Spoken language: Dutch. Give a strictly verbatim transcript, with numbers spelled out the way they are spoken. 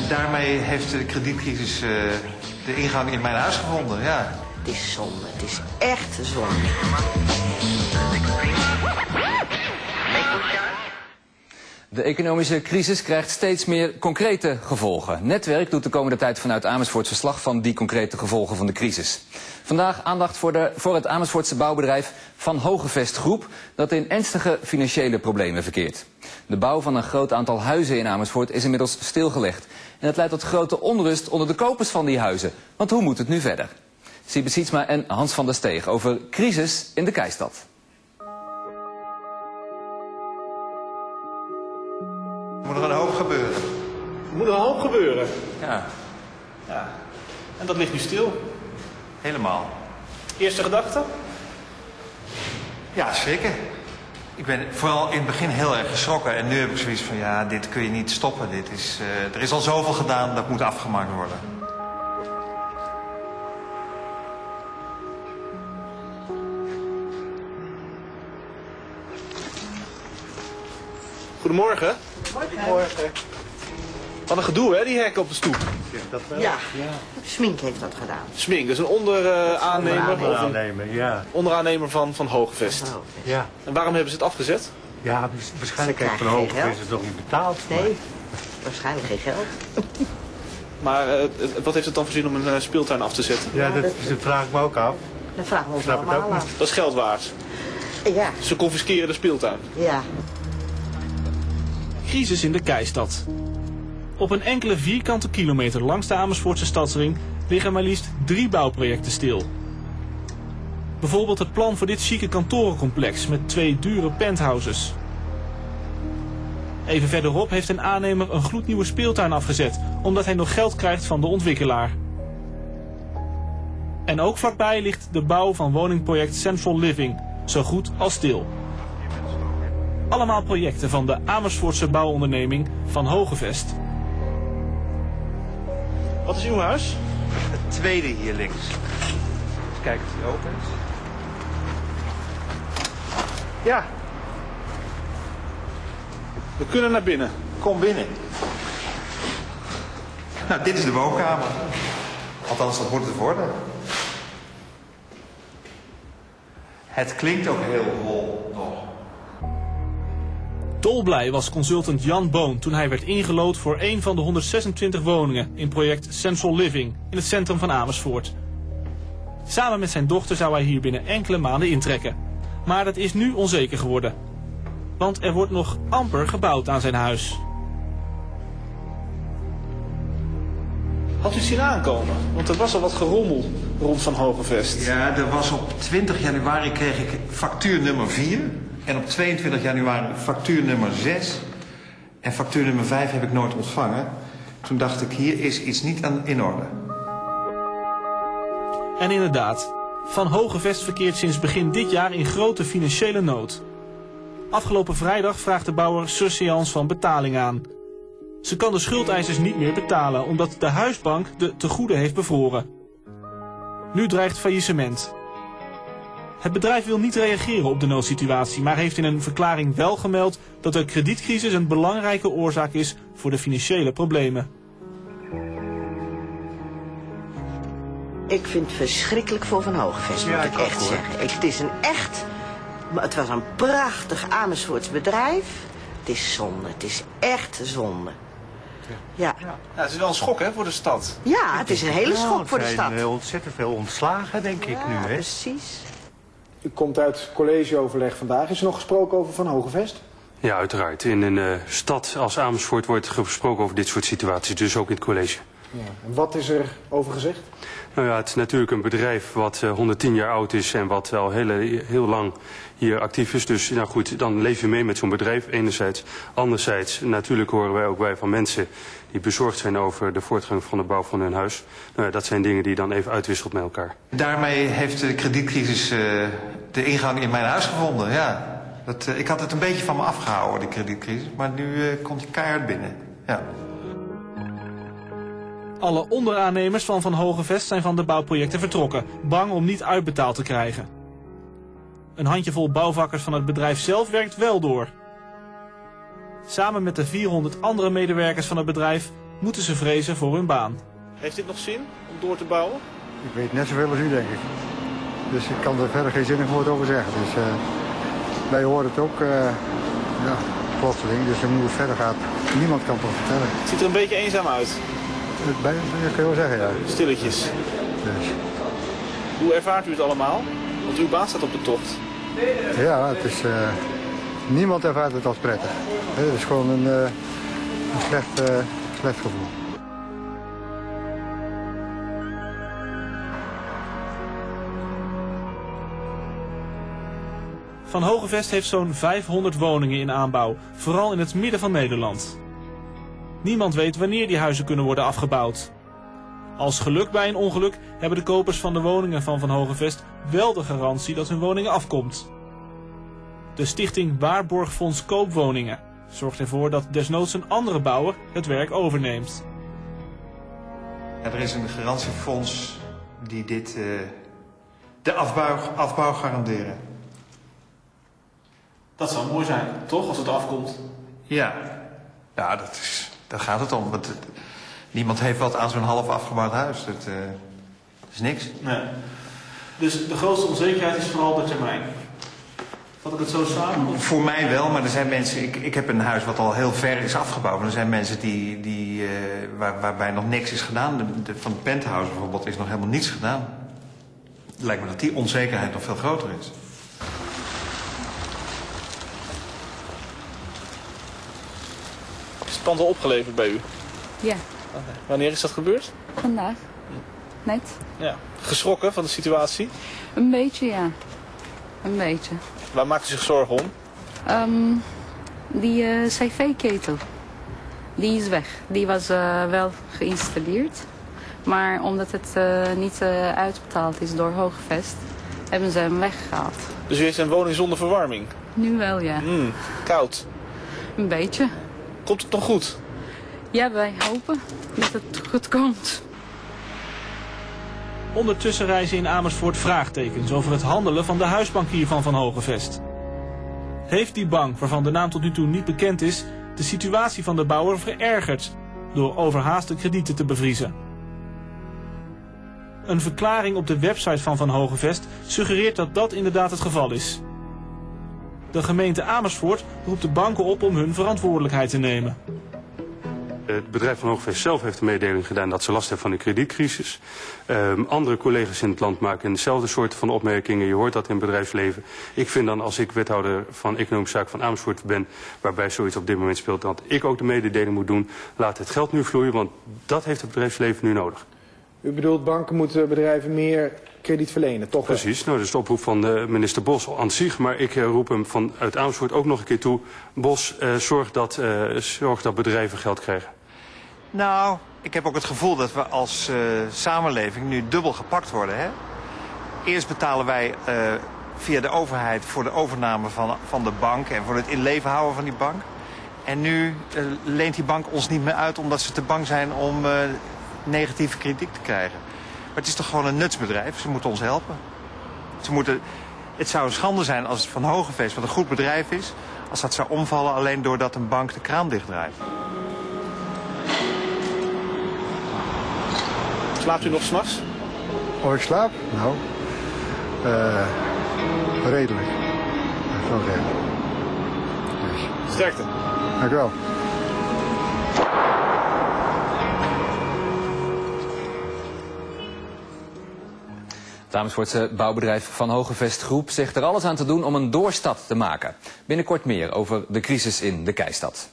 daarmee heeft de kredietcrisis uh, de ingang in mijn huis gevonden, ja. Het is zonde, het is echt zonde. De economische crisis krijgt steeds meer concrete gevolgen. Netwerk doet de komende tijd vanuit Amersfoort verslag van die concrete gevolgen van de crisis. Vandaag aandacht voor, de, voor het Amersfoortse bouwbedrijf Van Hogevest Groep, dat in ernstige financiële problemen verkeert. De bouw van een groot aantal huizen in Amersfoort is inmiddels stilgelegd. En dat leidt tot grote onrust onder de kopers van die huizen. Want hoe moet het nu verder? Siebe Sietsma en Hans van der Steeg over crisis in de Keistad. Er moet er een hoop gebeuren. Er moet er een hoop gebeuren. Ja. Ja. En dat ligt nu stil. Helemaal. Eerste gedachte? Ja, schrikken. Ik ben vooral in het begin heel erg geschrokken. En nu heb ik zoiets van, ja, dit kun je niet stoppen. Dit is, uh, er is al zoveel gedaan, dat moet afgemaakt worden. Goedemorgen. Goedemorgen. Wat een gedoe, hè, die hekken op de stoep. Ja, dat wel. Ja. Ja. Smink heeft dat gedaan. Smink, dus een onderaannemer, uh, onderaannemer, ja. onderaannemer van, van Hogevest. Oh, Ja. En waarom hebben ze het afgezet? Ja, waarschijnlijk heeft Van Hogevest het nog niet betaald. Nee, maar waarschijnlijk geen geld. Maar uh, wat heeft het dan voor zin om een uh, speeltuin af te zetten? Ja, dat, dat vraag ik me ook af. Dat vragen we ons Snap het allemaal ook af. Dat is geld waard. Ja. Ze confisceren de speeltuin. Ja. Crisis in de Keistad. Op een enkele vierkante kilometer langs de Amersfoortse stadsring liggen maar liefst drie bouwprojecten stil. Bijvoorbeeld het plan voor dit chique kantorencomplex met twee dure penthouses. Even verderop heeft een aannemer een gloednieuwe speeltuin afgezet, omdat hij nog geld krijgt van de ontwikkelaar. En ook vlakbij ligt de bouw van woningproject Central Living, zo goed als stil. Allemaal projecten van de Amersfoortse bouwonderneming Van Hogevest. Wat is uw huis? Het tweede hier links. Even kijken of die open is. Ja. We kunnen naar binnen. Kom binnen. Nou, dit is de woonkamer. Althans, dat moet het worden. Het klinkt ook heel hol nog. Dolblij was consultant Jan Boon toen hij werd ingelood voor een van de honderdzesentwintig woningen in project Central Living in het centrum van Amersfoort. Samen met zijn dochter zou hij hier binnen enkele maanden intrekken. Maar dat is nu onzeker geworden. Want er wordt nog amper gebouwd aan zijn huis. Had u het zien aankomen? Want er was al wat gerommel rond Van Hogevest. Ja, er was op twintig januari kreeg ik factuur nummer vier. En op tweeëntwintig januari factuur nummer zes. En factuur nummer vijf heb ik nooit ontvangen. Toen dacht ik, hier is iets niet aan, in orde. En inderdaad, Van Hogevest verkeert sinds begin dit jaar in grote financiële nood. Afgelopen vrijdag vraagt de bouwer surseance van betaling aan. Ze kan de schuldeisers niet meer betalen omdat de huisbank de tegoeden heeft bevroren. Nu dreigt faillissement. Het bedrijf wil niet reageren op de noodsituatie, maar heeft in een verklaring wel gemeld dat de kredietcrisis een belangrijke oorzaak is voor de financiële problemen. Ik vind het verschrikkelijk voor Van Hogevest, moet Ja, ik ik ook, echt hoor. zeggen. Ik, het is een echt... Maar het was een prachtig Amersfoorts bedrijf. Het is zonde. Het is echt zonde. Ja. Ja, Ja, het is wel een schok, hè, voor de stad. ja het is een hele schok Nou, voor de er stad. zijn uh, ontzettend veel ontslagen, denk ik Ja, nu, hè? precies. U komt uit collegeoverleg vandaag. Is er nog gesproken over Van Hogevest? Ja, uiteraard. In een uh, stad als Amersfoort wordt gesproken over dit soort situaties, dus ook in het college. Ja. En wat is er over gezegd? Nou ja, het is natuurlijk een bedrijf wat uh, honderdtien jaar oud is en wat al heel, heel lang hier actief is. Dus nou goed, dan leef je mee met zo'n bedrijf enerzijds. Anderzijds, natuurlijk horen wij ook bij van mensen die bezorgd zijn over de voortgang van de bouw van hun huis. Nou ja, dat zijn dingen die je dan even uitwisselt met elkaar. Daarmee heeft de kredietcrisis uh, de ingang in mijn huis gevonden, ja. Dat, uh, ik had het een beetje van me afgehouden, die kredietcrisis. Maar nu uh, komt die keihard binnen, ja. Alle onderaannemers van Van Hogevest zijn van de bouwprojecten vertrokken, bang om niet uitbetaald te krijgen. Een handjevol bouwvakkers van het bedrijf zelf werkt wel door. Samen met de vierhonderd andere medewerkers van het bedrijf moeten ze vrezen voor hun baan. Heeft dit nog zin om door te bouwen? Ik weet net zoveel als u, denk ik. Dus ik kan er verder geen zinnig woord over zeggen. Dus, uh, wij horen het ook, uh, ja, plotseling. Dus hoe het verder gaat, niemand kan het ons vertellen. Het ziet er een beetje eenzaam uit. Dat bij- dat kun je wel zeggen, ja. Stilletjes. Dus. Hoe ervaart u het allemaal? Want uw baan staat op de tocht. Ja, het is, uh, niemand ervaart het als prettig. Het is gewoon een, uh, een slecht, uh, slecht gevoel. Van Hogevest heeft zo'n vijfhonderd woningen in aanbouw, vooral in het midden van Nederland. Niemand weet wanneer die huizen kunnen worden afgebouwd. Als geluk bij een ongeluk hebben de kopers van de woningen van Van Hogevest wel de garantie dat hun woning afkomt. De stichting Waarborgfonds Koopwoningen zorgt ervoor dat desnoods een andere bouwer het werk overneemt. Er is een garantiefonds die dit, uh, de afbouw, afbouw garanderen. Dat zou mooi zijn, toch, als het afkomt? Ja, ja dat is, daar gaat het om. Want het, niemand heeft wat aan zo'n half afgebouwd huis. Dat, uh, dat is niks. Nee. Dus de grootste onzekerheid is vooral de termijn. Vat ik het zo samen? Voor mij wel, maar er zijn mensen... Ik, ik heb een huis wat al heel ver is afgebouwd. Maar er zijn mensen die, die, uh, waar, waarbij nog niks is gedaan. De, de, van het penthouse bijvoorbeeld is nog helemaal niets gedaan. Het lijkt me dat die onzekerheid nog veel groter is. Is het pand al opgeleverd bij u? Ja. Okay. Wanneer is dat gebeurd? Vandaag. Net. Ja. Geschrokken van de situatie? Een beetje, ja. Een beetje. Waar maakt u zich zorgen om? Um, die uh, cv-ketel. Die is weg. Die was uh, wel geïnstalleerd. Maar omdat het uh, niet uh, uitbetaald is door Hogevest, hebben ze hem weggehaald. Dus u heeft een woning zonder verwarming? Nu wel, ja. Mm, koud? Een beetje. Komt het nog goed? Ja, wij hopen dat het goed komt. Ondertussen reizen in Amersfoort vraagtekens over het handelen van de huisbankier van Van Hogevest. Heeft die bank, waarvan de naam tot nu toe niet bekend is, de situatie van de bouwer verergerd door overhaaste kredieten te bevriezen? Een verklaring op de website van Van Hogevest suggereert dat dat inderdaad het geval is. De gemeente Amersfoort roept de banken op om hun verantwoordelijkheid te nemen. Het bedrijf Van Hogevest zelf heeft een mededeling gedaan dat ze last hebben van de kredietcrisis. Um, andere collega's in het land maken dezelfde soort van opmerkingen. Je hoort dat in het bedrijfsleven. Ik vind dan, als ik wethouder van Economische Zaken van Amersfoort ben, waarbij zoiets op dit moment speelt, dat ik ook de mededeling moet doen. Laat het geld nu vloeien, want dat heeft het bedrijfsleven nu nodig. U bedoelt, banken moeten bedrijven meer krediet verlenen, toch? Precies, nou, dat is de oproep van de minister Bos aan zich. Maar ik uh, roep hem vanuit Amersfoort ook nog een keer toe. Bos, uh, zorg, dat, uh, zorg dat bedrijven geld krijgen. Nou, ik heb ook het gevoel dat we als uh, samenleving nu dubbel gepakt worden. Hè? Eerst betalen wij uh, via de overheid voor de overname van, van de bank en voor het in leven houden van die bank. En nu uh, leent die bank ons niet meer uit omdat ze te bang zijn om uh, negatieve krediet te krijgen. Maar het is toch gewoon een nutsbedrijf, ze moeten ons helpen. Ze moeten, het zou een schande zijn als het Van Hogevest, wat een goed bedrijf is, als dat zou omvallen alleen doordat een bank de kraan dichtdraait. Slaapt u nog 's nachts? Of ik slaap? Nou, uh, redelijk. Dat is wel redelijk. Dus. Sterkte. Dank u wel. Het Amersfoortse bouwbedrijf Van Hogevest Groep zegt er alles aan te doen om een doorstart te maken. Binnenkort meer over de crisis in de Keistad.